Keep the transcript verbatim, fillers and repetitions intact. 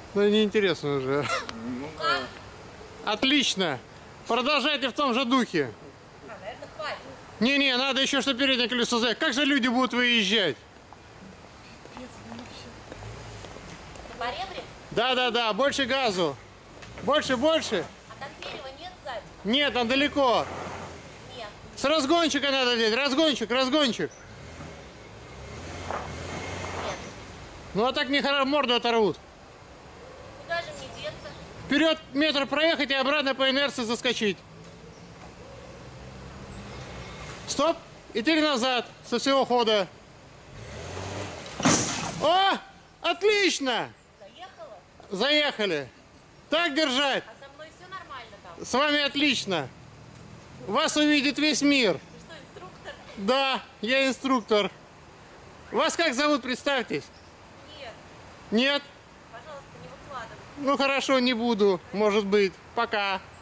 Ну, неинтересно уже. Ну, да. Отлично. Продолжайте в том же духе. А, наверное, хватит. Не-не, надо еще, что переднее колесо заехать. Как же люди будут выезжать? По ребре? Да-да-да, больше газу. Больше, больше. А там дерева нет сзади? Нет, там далеко. Нет. С разгончика надо делать. Разгончик, разгончик. Нет. Ну а так не хоро- морду оторвут. Куда же мне деться? Вперед метр проехать и обратно по инерции заскочить. Стоп. И теперь назад со всего хода. О! Отлично! Заехала? Заехали. Так держать. А со мной все нормально там? С вами отлично. Вас увидит весь мир. Ты что, инструктор? Да, я инструктор. Вас как зовут, представьтесь? Нет. Нет? Пожалуйста, не выкладывай. Ну хорошо, не буду, может быть. Пока.